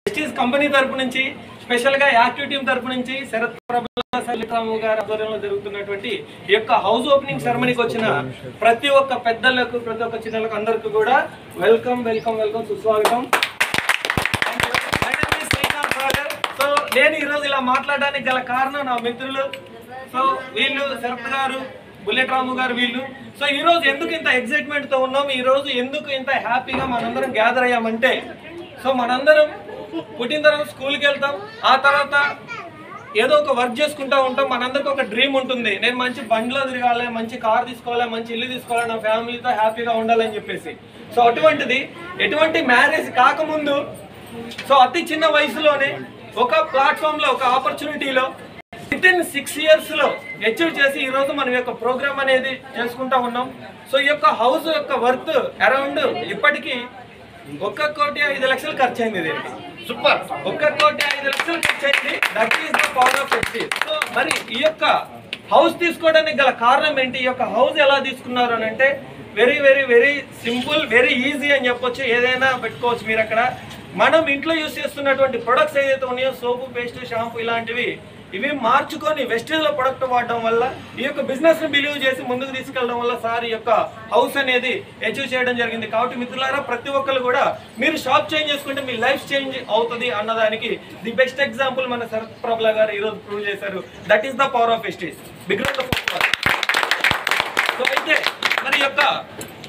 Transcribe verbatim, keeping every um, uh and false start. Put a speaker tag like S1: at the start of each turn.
S1: Vestige company తరపు నుంచి special గా యాక్టివ్ టీమ్ తరపు నుంచి శరత్ ప్రభారాము గారి ఆధ్వర్యంలో జరుగుతున్నటువంటి ఈ యొక్క హౌస్ ఓపెనింగ్ సెరమనీకి వచ్చిన ప్రతి ఒక్క పెద్దలకు ప్రతి ఒక్క చిన్నలకు అందరికి కూడా వెల్కమ్ వెల్కమ్ వెల్కమ్ సుస్వాగతం. సో నేను ఈరోజు ఇలా మాట్లాడడానికి గల కారణం నా మిత్రులు. సో వీళ్ళు శరత్ గారు, బుల్లెట్ రాము గారు వీళ్ళు. సో ఈ రోజు ఎందుకు ఇంత ఎక్సైట్మెంట్ తో ఉన్నాం, ఈ రోజు ఎందుకు ఇంత హ్యాపీగా మనందరం గ్యాదర్ అయ్యామంటే, సో మనందరం పుట్టిన తర్వాత స్కూల్కి వెళ్తాం, ఆ తర్వాత ఏదో ఒక వర్క్ చేసుకుంటూ ఉంటాం. మనందరికి ఒక డ్రీమ్ ఉంటుంది, నేను మంచి బండిలో తిరగాలి, మంచి కార్ తీసుకోవాలి, మంచి ఇల్లు తీసుకోవాలి, నా ఫ్యామిలీతో హ్యాపీగా ఉండాలని చెప్పేసి. సో అటువంటిది ఎటువంటి మ్యారేజ్ కాకముందు, సో అతి చిన్న వయసులోనే ఒక ప్లాట్ఫామ్లో ఒక ఆపర్చునిటీలో విత్ ఇన్ సిక్స్ ఇయర్స్ లో అచీవ్ చేసి ఈ రోజు మనం యొక్క ప్రోగ్రామ్ అనేది చేసుకుంటా ఉన్నాం. సో ఈ యొక్క హౌస్ యొక్క వర్త్ అరౌండ్ ఇప్పటికీ ఒక్క కోటి ఐదు లక్షలు ఖర్చు అయింది. దీనికి సూపర్ ఒక్క కోటి ఐదు లక్షలు ఖర్చు అయింది. That is the power of Vestige. So మరి ఈ యొక్క హౌస్ తీసుకోవడానికి గల కారణం ఏంటి, ఈ యొక్క హౌస్ ఎలా తీసుకున్నారు అని అంటే very very very simple, very easy అని చెప్పొచ్చు. ఏదైనా పెట్టుకోవచ్చు మీరు అక్కడ. మనం ఇంట్లో యూజ్ చేస్తున్నటువంటి ప్రొడక్ట్స్ ఏదైతే ఉన్నాయో, సోపు, పేస్ట్, షాంపూ ఇలాంటివి, ఇవి మార్చుకొని వెస్టేజ్ లో ప్రొడక్ట్ వాడడం వల్ల ఈ యొక్క బిజినెస్ ని బిలీవ్ చేసి ముందుకు తీసుకెళ్లడం వల్ల సార్ ఈ యొక్క హౌస్ అనేది అచీవ్ చేయడం జరిగింది. కాబట్టి మిత్రులారా, ప్రతి ఒక్కరు కూడా మీరు షాప్ చేంజ్ చేసుకుంటే మీ లైఫ్ చేంజ్ అవుతుంది అన్నదానికి ది బెస్ట్ ఎగ్జాంపుల్ మన శరత్ ప్రభా గారు ఈ రోజు ప్రూవ్ చేశారు. That is the power of Vestige. Big round of applause. So అయితే మరి యొక్క